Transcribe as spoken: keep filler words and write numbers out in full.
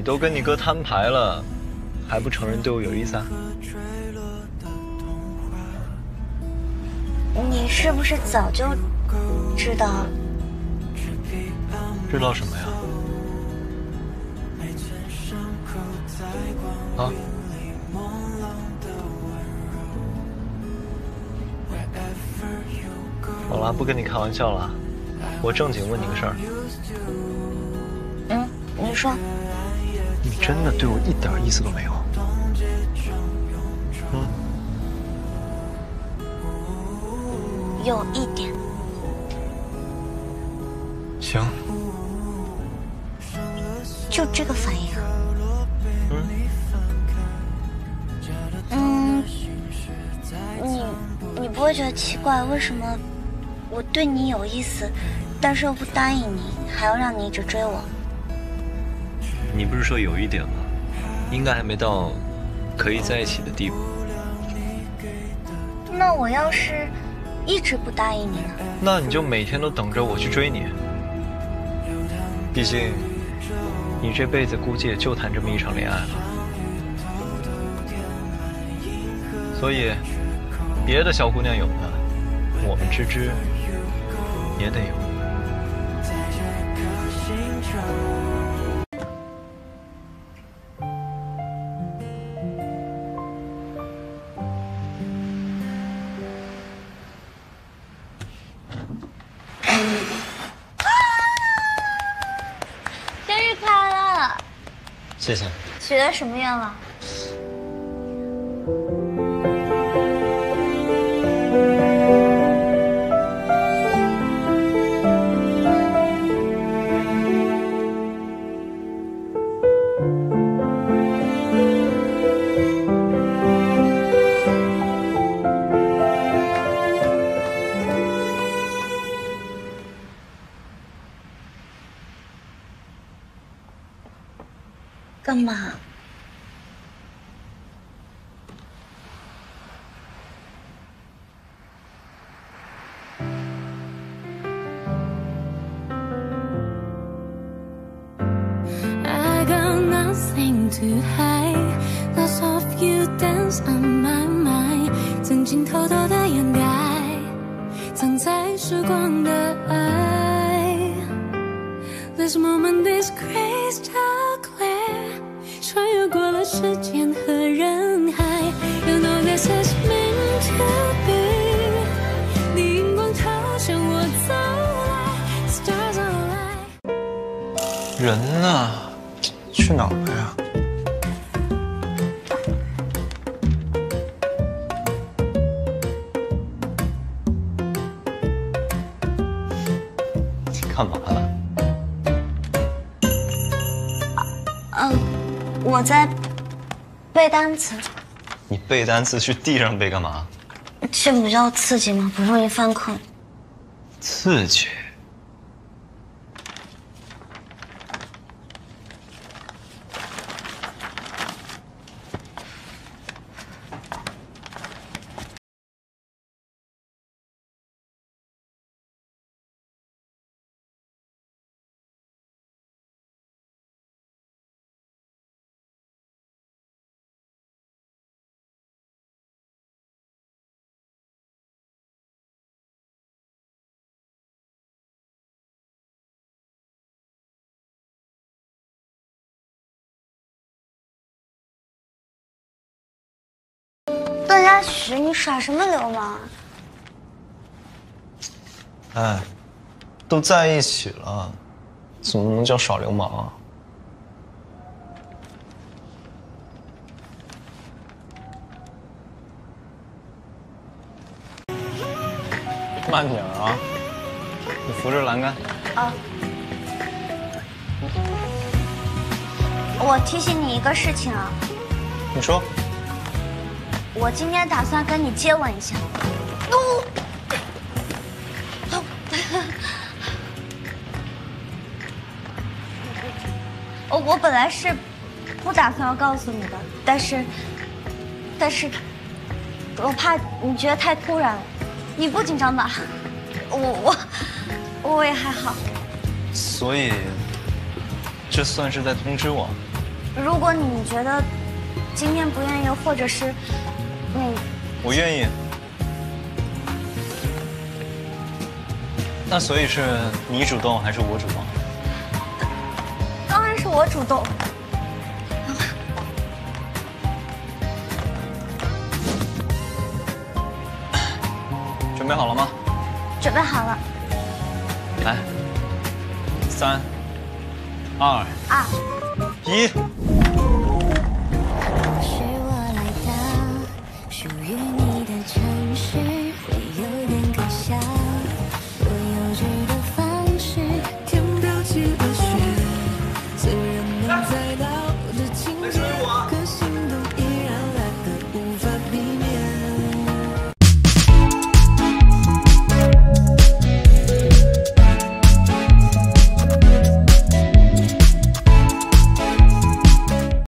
都跟你哥摊牌了，还不承认对我有意思啊？ 你是不是早就知道？ 知道什么呀？啊？好了，不跟你开玩笑了，我正经问你个事儿。 嗯，你说。 你真的对我一点意思都没有？嗯。 有一点。 行。 就这个反应啊？ 嗯。 嗯，你你不会觉得奇怪，为什么我对你有意思，但是又不答应你，还要让你一直追我？ 你不是说有一点吗？应该还没到可以在一起的地步。 那我要是一直不答应你呢？ 那你就每天都等着我去追你。毕竟，你这辈子估计也就谈这么一场恋爱了。所以，别的小姑娘有的，我们芝芝也得有。 生日快乐！ 谢谢。 许的什么愿望？干嘛？ To hide, lots of you dance on my mind， 曾经偷偷的掩盖，藏在时光的爱。This moment is crystal clear， 穿越过了时间和人海。You know this is meant to be， 你荧光透向我走来 ，Stars align。 人呢？去哪儿了呀？干嘛呢？ 嗯，我在背单词。 你背单词去地上背干嘛？ 这不叫刺激吗？不容易犯困。 刺激。 段嘉许，你耍什么流氓？ 哎，都在一起了，怎么能叫耍流氓啊？慢点啊！你扶着栏杆。 啊。我提醒你一个事情啊。 你说。 我今天打算跟你接吻一下。哦。我我本来是不打算要告诉你的，但是，但是，我怕你觉得太突然了。你不紧张吧？我我我也还好。 所以，这算是在通知我？ 如果你觉得今天不愿意，或者是那…… 我愿意。那所以是你主动还是我主动？ 当然是我主动。 准备好了吗？ 准备好了。 来，三、二、 二、 一。